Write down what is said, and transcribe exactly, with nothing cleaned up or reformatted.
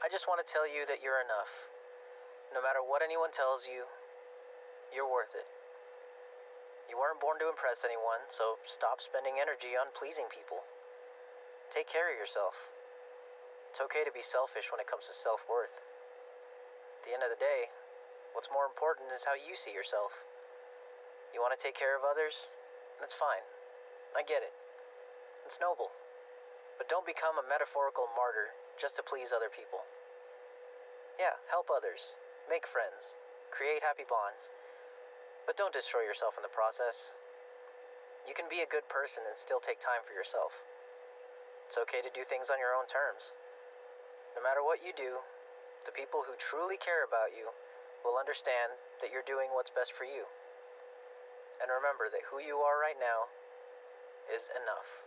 I just want to tell you that you're enough. No matter what anyone tells you, you're worth it. You weren't born to impress anyone, so stop spending energy on pleasing people. Take care of yourself. It's okay to be selfish when it comes to self-worth. At the end of the day, what's more important is how you see yourself. You want to take care of others? That's fine. I get it. It's noble. But don't become a metaphorical martyr just to please other people. Yeah, help others. Make friends. Create happy bonds. But don't destroy yourself in the process. You can be a good person and still take time for yourself. It's okay to do things on your own terms. No matter what you do, the people who truly care about you will understand that you're doing what's best for you. And remember that who you are right now is enough.